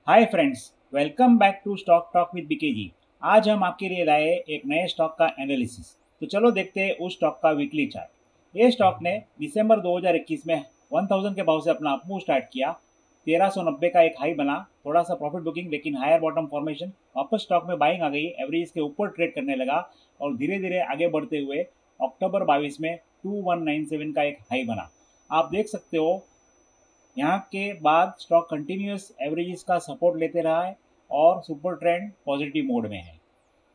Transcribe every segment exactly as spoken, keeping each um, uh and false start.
Hi friends, welcome back to stock talk with BKG. आज हम आपके लिए लाए एक नए स्टॉक का एनालिसिस। तो चलो देखते हैं उस स्टॉक का वीकली चार्ट। ये स्टॉक ने दिसंबर दो हज़ार इक्कीस में एक हज़ार के भाव से अपना अपमूव स्टार्ट किया। तेरह सौ नब्बे का एक हाई बना, थोड़ा सा प्रॉफिट बुकिंग, लेकिन हायर बॉटम फॉर्मेशन, वापस स्टॉक में बाइंग आ गई, एवरेज के ऊपर ट्रेड करने लगा और धीरे धीरे आगे बढ़ते हुए अक्टूबर बाईस में टू वन नाइन सेवन का एक हाई बना। आप देख सकते हो यहाँ के बाद स्टॉक कंटिन्यूस एवरेजेस का सपोर्ट लेते रहा है और सुपर ट्रेंड पॉजिटिव मोड में है।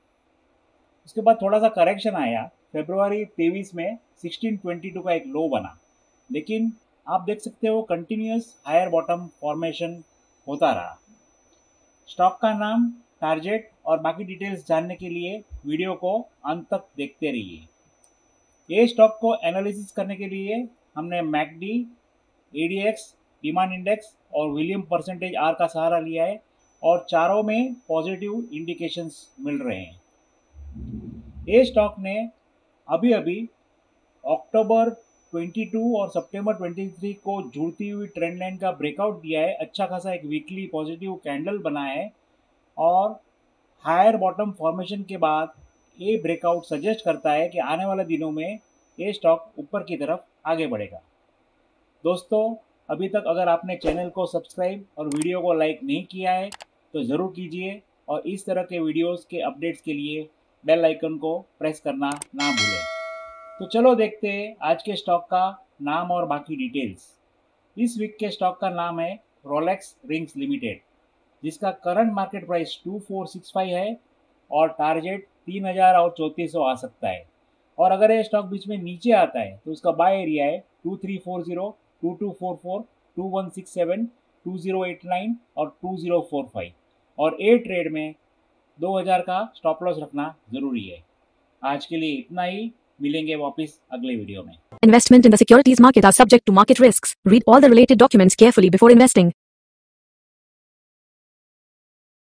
उसके बाद थोड़ा सा करेक्शन आया, फरवरी तेईस में सोलह सौ बाईस का एक लो बना, लेकिन आप देख सकते हो कंटिन्यूस हायर बॉटम फॉर्मेशन होता रहा। स्टॉक का नाम, टारगेट और बाकी डिटेल्स जानने के लिए वीडियो को अंत तक देखते रहिए। ये स्टॉक को एनालिसिस करने के लिए हमने मैकडी, एडीएक्स, डिमांड इंडेक्स और विलियम परसेंटेज आर का सहारा लिया है और चारों में पॉजिटिव इंडिकेशंस मिल रहे हैं। ये स्टॉक ने अभी अभी अक्टूबर बाईस और सितंबर तेईस को जुड़ती हुई ट्रेंड लाइन का ब्रेकआउट दिया है। अच्छा खासा एक वीकली पॉजिटिव कैंडल बना है और हायर बॉटम फॉर्मेशन के बाद ये ब्रेकआउट सजेस्ट करता है कि आने वाले दिनों में ये स्टॉक ऊपर की तरफ आगे बढ़ेगा। दोस्तों, अभी तक अगर आपने चैनल को सब्सक्राइब और वीडियो को लाइक नहीं किया है तो ज़रूर कीजिए और इस तरह के वीडियोस के अपडेट्स के लिए बेल आइकन को प्रेस करना ना भूलें। तो चलो देखते हैं आज के स्टॉक का नाम और बाकी डिटेल्स। इस वीक के स्टॉक का नाम है रोलेक्स रिंग्स लिमिटेड, जिसका current market price two four six five है और टारगेट तीन हज़ार और चौंतीस सौ आ सकता है। और अगर ये स्टॉक बीच में नीचे आता है तो उसका बाय एरिया है two three four zero, two two four four, two one six seven, two zero eight nine और टू ज़ीरो फोर फाइव। और ए ट्रेड में दो हज़ार का स्टॉप लॉस रखना ज़रूरी है। आज के लिए इतना ही, मिलेंगे वापस अगले वीडियो में। Investment in the securities market are subject to market risks. Read all the related documents carefully before investing.